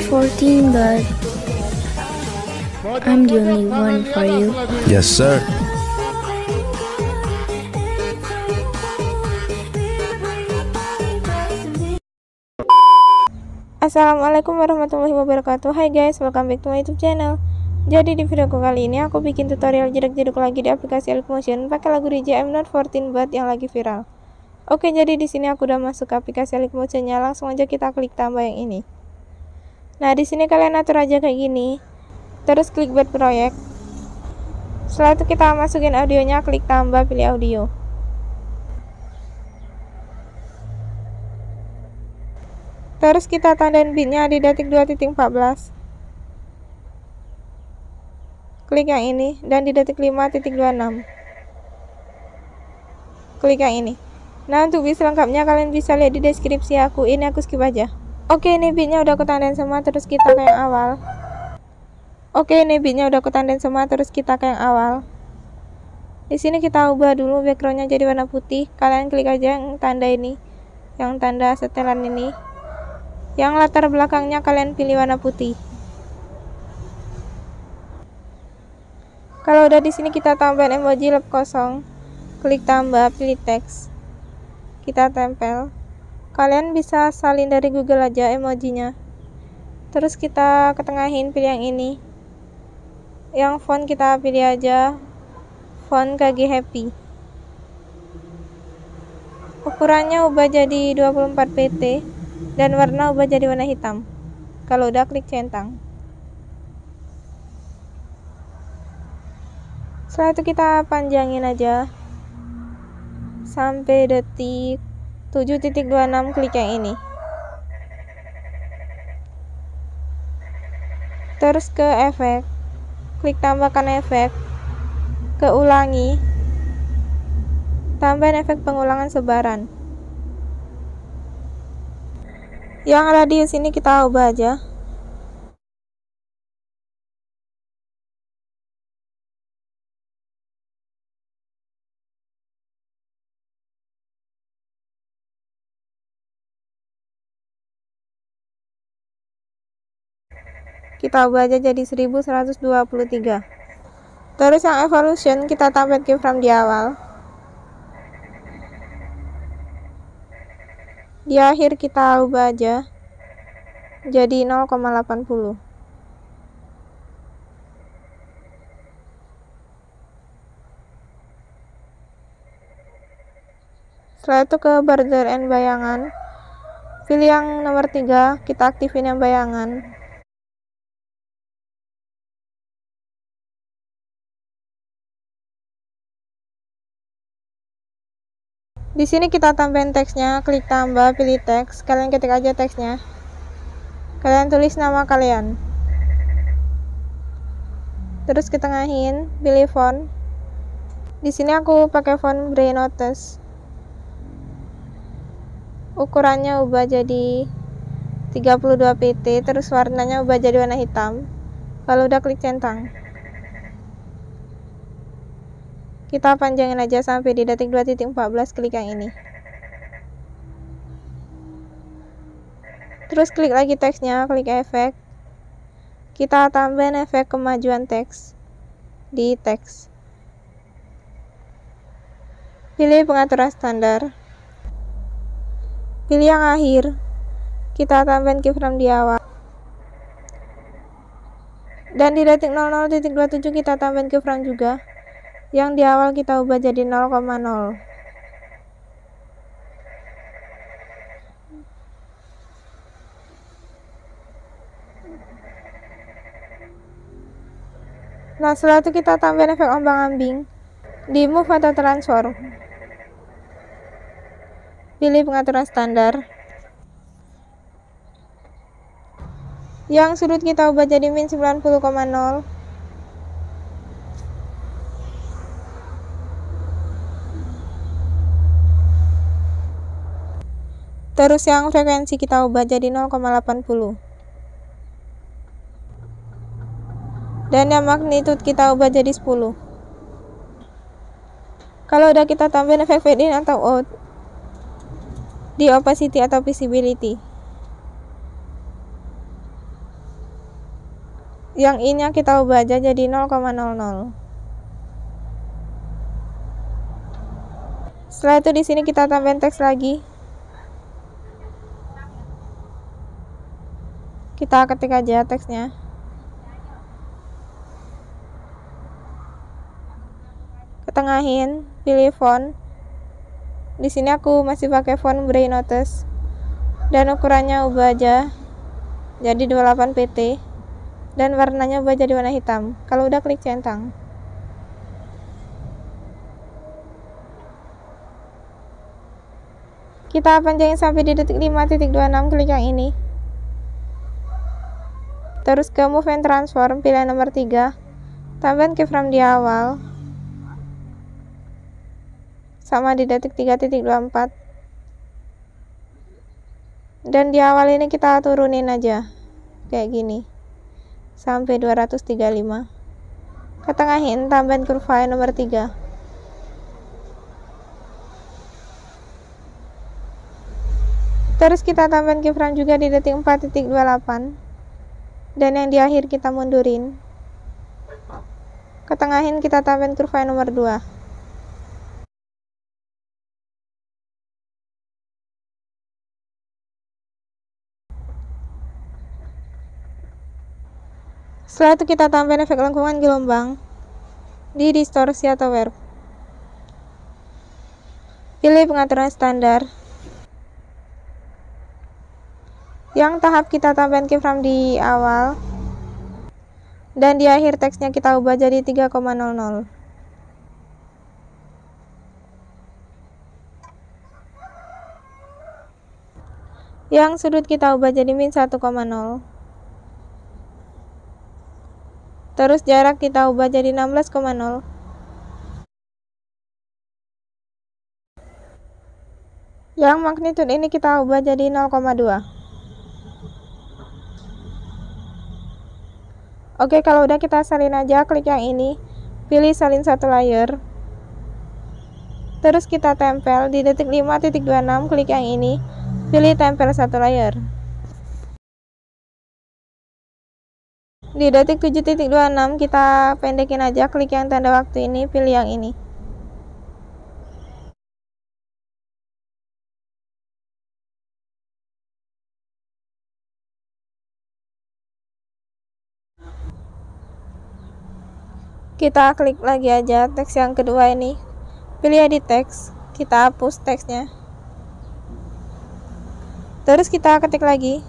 14, but I'm the only one for you. Yes, sir. Assalamualaikum warahmatullahi wabarakatuh. Hai guys, welcome back to my YouTube channel. Jadi di videoku kali ini aku bikin tutorial jedak-jeduk lagi di aplikasi Elkmotion pakai lagu DJ I'm Not 14 But yang lagi viral. Oke, jadi di sini aku udah masuk ke aplikasi Elkmotionnya, langsung aja kita klik tambah yang ini. Nah, di sini kalian atur aja kayak gini. Terus klik buat proyek. Setelah itu kita masukin audionya, klik tambah, pilih audio. Terus kita tandain beatnya di detik 2.14. Klik yang ini, dan di detik 5.26. Klik yang ini. Nah, untuk bisa lengkapnya kalian bisa lihat di deskripsi aku. Ini aku skip aja. Oke, ini beatnya udah aku tandain semua, terus kita ke yang awal. Oke, ini beatnya udah aku tandain semua, terus kita ke yang awal. Di sini kita ubah dulu backgroundnya jadi warna putih. Kalian klik aja yang tanda ini, yang tanda setelan ini. Yang latar belakangnya kalian pilih warna putih. Kalau udah di sini kita tambahin emoji lap kosong. Klik tambah, pilih teks. Kita tempel. Kalian bisa salin dari Google aja emojinya. Terus kita ketengahin, pilih yang ini. Yang font kita pilih aja font KG Happy. Ukurannya ubah jadi 24 pt dan warna ubah jadi warna hitam. Kalau udah klik centang. Setelah itu kita panjangin aja sampai detik 7.26, klik yang ini. Terus ke efek, klik tambahkan efek, ke ulangi, tambahin efek pengulangan sebaran. Yang radius ini kita ubah aja. Kita ubah aja jadi 1123. Terus yang evolution kita tambahin keyframe di awal. Di akhir kita ubah aja jadi 0,80. Setelah itu ke border and bayangan. Pilih yang nomor 3, kita aktifin yang bayangan. Di sini kita tambahin teksnya, klik tambah, pilih teks. Kalian ketik aja teksnya. Kalian tulis nama kalian. Terus ketengahin, pilih font. Di sini aku pakai font Braille Notes. Ukurannya ubah jadi 32 pt, terus warnanya ubah jadi warna hitam. Kalau udah klik centang. Kita panjangin aja sampai di detik 2.14, klik yang ini. Terus klik lagi teksnya, klik efek. Kita tambahin efek kemajuan teks di teks. Pilih pengaturan standar. Pilih yang akhir. Kita tambahin keyframe di awal. Dan di detik 00.27 kita tambahin keyframe juga. Yang di awal kita ubah jadi 0,0. Nah, setelah itu kita tambahin efek ombang-ambing di move atau transform. Pilih pengaturan standar. Yang sudut kita ubah jadi min 90,0. Terus yang frekuensi kita ubah jadi 0,80. Dan yang magnitude kita ubah jadi 10. Kalau udah kita tambahin efek fade in atau out di opacity atau visibility. Yang I-nya kita ubah aja jadi 0,00. Setelah itu di sini kita tambahin teks lagi. Kita ketik aja teksnya. Ketengahin, pilih font. Di sini aku masih pakai font Braille Notes. Dan ukurannya ubah aja jadi 28 pt. Dan warnanya ubah jadi warna hitam. Kalau udah klik centang. Kita panjangin sampai di detik 5.26, klik yang ini. Terus ke Move and Transform, pilih nomor 3. Tambahin keyframe di awal. Sama di detik 3.24. Dan di awal ini kita turunin aja. Kayak gini. Sampai 235. Ketengahin, tambahin kurva nomor 3. Terus kita tambahin keyframe juga di detik 4.28. Dan yang di akhir kita mundurin. Ketengahin kita tambahin kurva nomor 2. Setelah itu kita tambahin efek lengkungan gelombang di distorsi atau warp. Pilih pengaturan standar. Yang tahap kita tambahin keyframe di awal. Dan di akhir teksnya kita ubah jadi 3,00. Yang sudut kita ubah jadi min 1,0. Terus jarak kita ubah jadi 16,0. Yang magnitude ini kita ubah jadi 0,2. Oke, kalau udah kita salin aja, klik yang ini, pilih salin satu layer. Terus kita tempel di detik 5.26, klik yang ini, pilih tempel satu layer. Di detik 7.26 kita pendekin aja, klik yang tanda waktu ini, pilih yang ini. Kita klik lagi aja teks yang kedua ini, pilih edit teks, kita hapus teksnya. Terus kita ketik lagi.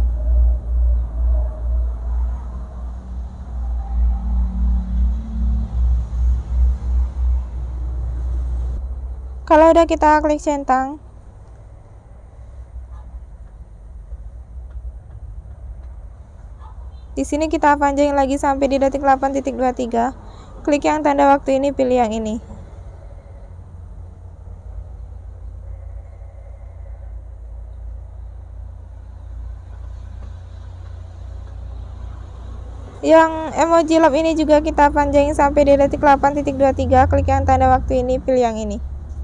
Kalau udah kita klik centang. Di sini kita panjangin lagi sampai di detik 8.23. Klik yang tanda waktu ini, pilih yang ini. Yang emoji love ini juga kita panjangin sampai di detik 8.23. Klik yang tanda waktu ini, pilih yang ini.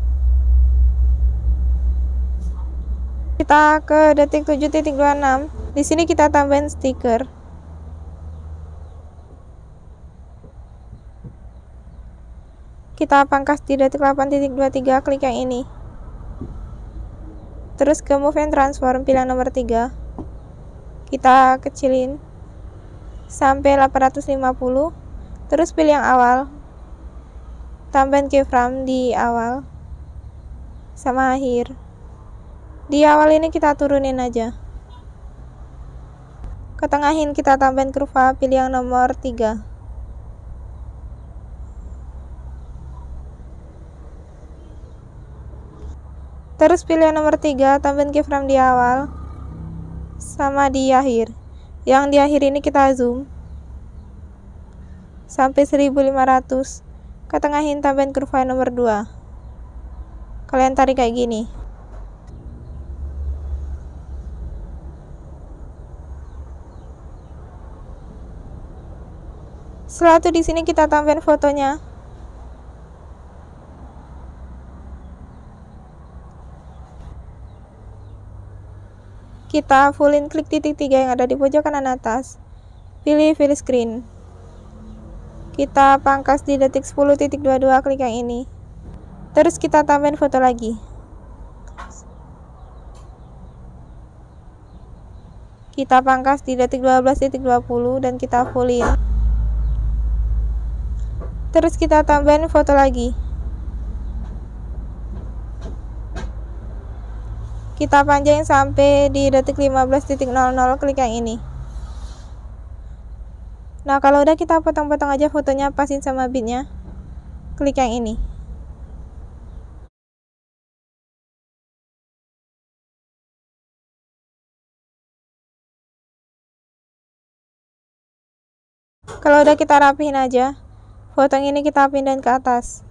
Kita ke detik 7.26. Di sini kita tambahin stiker. Kita pangkas di detik 8.23, klik yang ini. Terus ke Move and Transform, pilih nomor 3. Kita kecilin sampai 850. Terus pilih yang awal. Tambahin keyframe di awal sama akhir. Di awal ini kita turunin aja. Ketengahin kita tambahin kurva, pilih yang nomor 3. Terus pilih yang nomor 3, tambahin keyframe di awal sama di akhir. Yang di akhir ini kita zoom sampai 1500. Ketengahin tambahin kurva nomor 2. Kalian tarik kayak gini. Setelah itu di sini kita tambahin fotonya. Kita fullin, klik titik 3 yang ada di pojok kanan atas. Pilih fill screen. Kita pangkas di detik 10.22, klik yang ini. Terus kita tambahin foto lagi. Kita pangkas di detik 12.20 dan kita fullin. Terus kita tambahin foto lagi. Kita panjangin sampai di detik 15.00, klik yang ini. Nah, kalau udah kita potong-potong aja fotonya, pasin sama bitnya. Klik yang ini. Kalau udah kita rapihin aja, foto yang ini kita pindahin ke atas.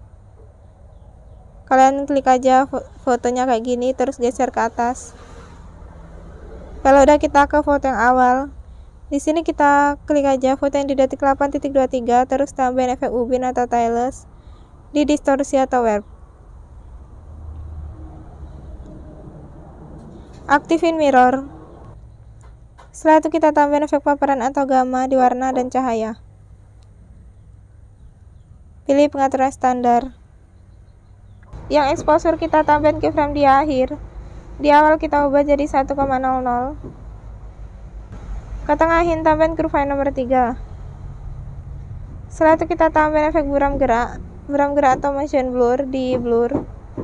Kalian klik aja fotonya kayak gini, terus geser ke atas. Kalau udah kita ke foto yang awal, di sini kita klik aja foto yang di detik 8.23, terus tambahin efek ubin atau tailless di distorsi atau warp. Aktifin mirror. Setelah itu kita tambahin efek paparan atau gamma di warna dan cahaya. Pilih pengaturan standar. Yang exposure kita tambahin keyframe di akhir. Di awal kita ubah jadi 1,00. Ketengahin tambahin kurva nomor 3. Setelah itu kita tambahin efek buram gerak atau motion blur di blur.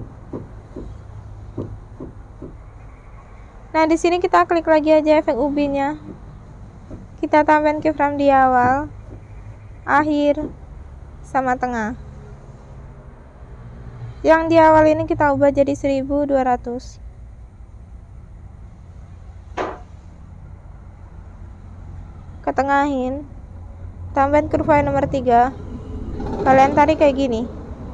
Nah, di sini kita klik lagi aja efek ubinnya. Kita tambahin keyframe di awal, akhir, sama tengah. Yang di awal ini kita ubah jadi 1200. Ketengahin, tambahin kurva nomor 3. Kalian tarik kayak gini.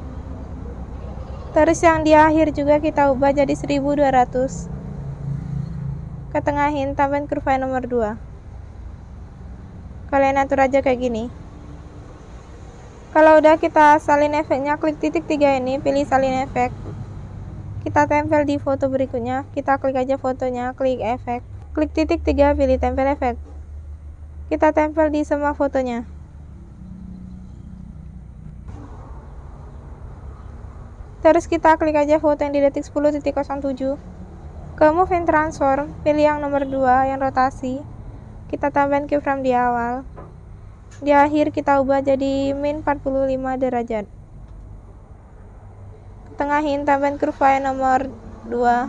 Terus yang di akhir juga kita ubah jadi 1200. Ketengahin, tambahin kurva nomor 2. Kalian atur aja kayak gini. Kalau udah kita salin efeknya, klik titik 3 ini, pilih salin efek. Kita tempel di foto berikutnya. Kita klik aja fotonya, klik efek. Klik titik 3, pilih tempel efek. Kita tempel di semua fotonya. Terus kita klik aja foto yang di detik 10.07. Ke move and transform, pilih yang nomor 2 yang rotasi. Kita tambahin keyframe di awal. Di akhir kita ubah jadi min 45 derajat. Tengahin, tambahin kurva yang nomor 2.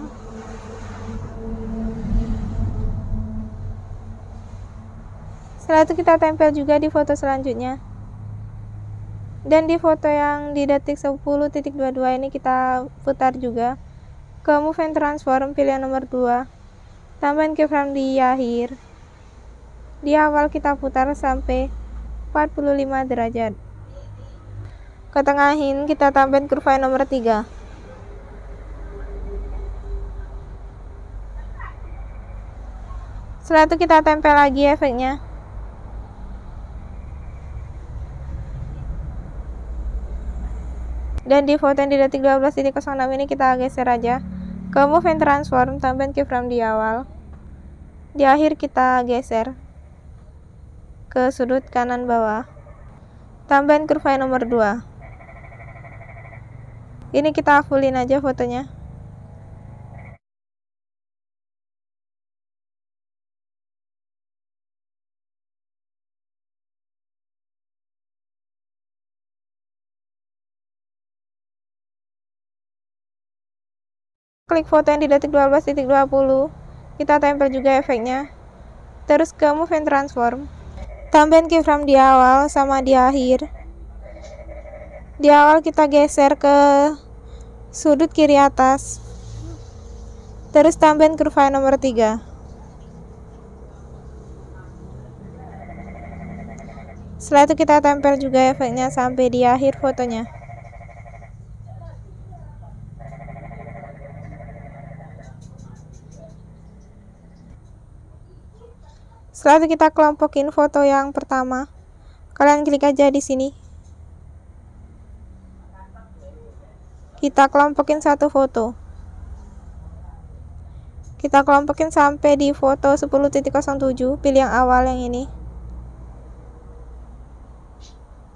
Setelah itu kita tempel juga di foto selanjutnya. Dan di foto yang di detik 10.22 ini kita putar juga. Ke move and transform, pilih yang nomor 2. Tambahin keyframe di akhir. Di awal kita putar sampai 45 derajat. Ketengahin, kita tambahin kurva yang nomor 3. Setelah itu kita tempel lagi efeknya. Dan di foto yang di detik 12.06 ini kita geser aja. Ke move and transform, tambahin keyframe di awal. Di akhir kita geser ke sudut kanan bawah. Tambahin kurva yang nomor 2. Ini kita fullin aja fotonya. Klik foto yang di detik 12.20. Kita tempel juga efeknya. Terus ke move and transform. Tambahin keyframe di awal sama di akhir. Di awal kita geser ke sudut kiri atas. Terus tambahin kurva yang nomor 3. Setelah itu kita tempel juga efeknya sampai di akhir fotonya. Setelah itu kita kelompokin foto yang pertama. Kalian klik aja di sini. Kita kelompokin satu foto. Kita kelompokin sampai di foto 10.07, pilih yang awal yang ini.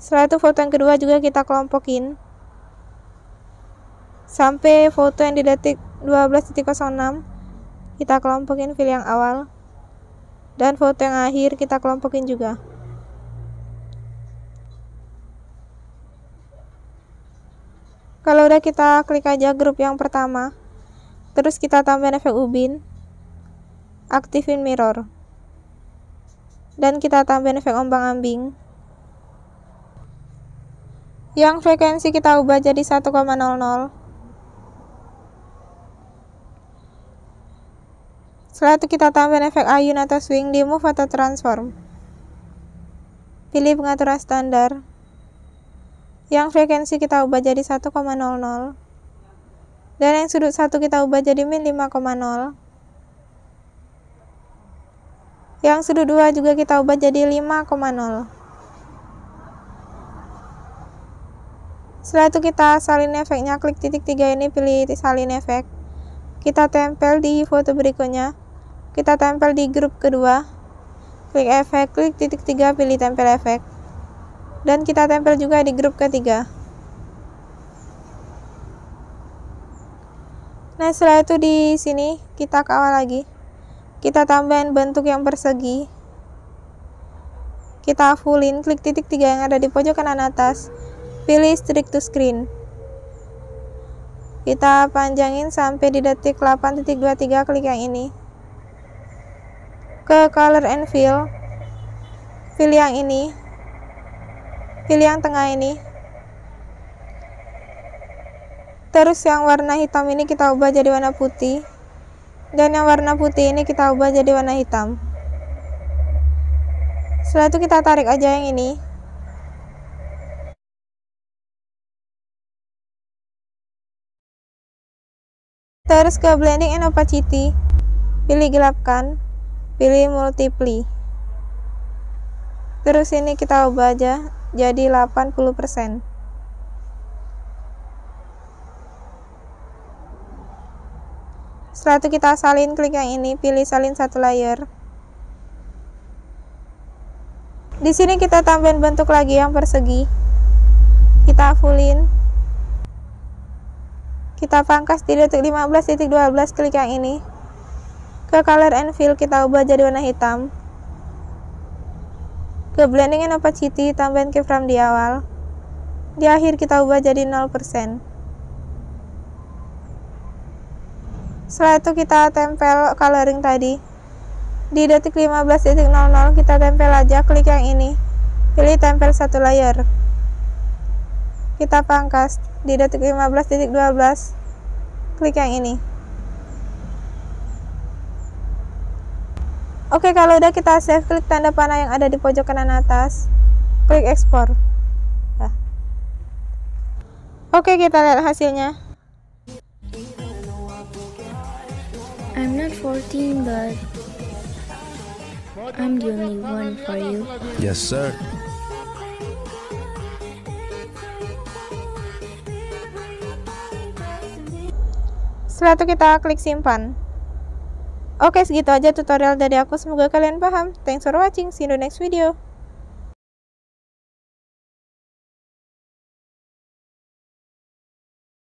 Setelah itu foto yang kedua juga kita kelompokin sampai foto yang di detik 12.06 kita kelompokin file yang awal, dan foto yang akhir kita kelompokin juga. Kalau udah, kita klik aja grup yang pertama, terus kita tambahin efek ubin, aktifin mirror, dan kita tambahin efek ombang-ambing yang frekuensi kita ubah jadi 1,00. Setelah itu kita tambahin efek ayun atau swing di move atau transform. Pilih pengaturan standar yang frekuensi kita ubah jadi 1,00, dan yang sudut 1 kita ubah jadi min 5,0. Yang sudut 2 juga kita ubah jadi 5,0. Setelah itu kita salin efeknya, klik titik 3 ini, pilih salin efek. Kita tempel di foto berikutnya. Kita tempel di grup kedua. Klik efek, klik titik 3, pilih tempel efek. Dan kita tempel juga di grup ketiga. Nah, setelah itu di sini kita ke awal lagi. Kita tambahin bentuk yang persegi. Kita fullin, klik titik 3 yang ada di pojok kanan atas. Pilih streak to screen. Kita panjangin sampai di detik 8.23, klik yang ini. Ke color and fill, pilih yang ini, pilih yang tengah ini. Terus yang warna hitam ini kita ubah jadi warna putih, dan yang warna putih ini kita ubah jadi warna hitam. Setelah itu kita tarik aja yang ini. Terus ke blending and opacity, pilih gelapkan, pilih multiply. Terus ini kita ubah aja jadi 80%. Setelah itu kita salin, klik yang ini, pilih salin satu layer. Di sini kita tambahin bentuk lagi yang persegi. Kita fullin. Kita pangkas di detik 15.12, klik yang ini. Ke color and fill kita ubah jadi warna hitam. Ke blending and opacity tambahin keyframe di awal. Di akhir kita ubah jadi 0%. Setelah itu kita tempel coloring tadi. Di detik 15.00 kita tempel aja, klik yang ini. Pilih tempel satu layer. Kita pangkas di detik 15.12, klik yang ini. Oke, kalau udah kita save, klik tanda panah yang ada di pojok kanan atas, klik ekspor. Nah. Oke, kita lihat hasilnya. I'm not 14, but I'm the only one for you. Yes, sir. Setelah itu kita klik simpan. Oke, segitu aja tutorial dari aku. Semoga kalian paham. Thanks for watching. See you in the next video.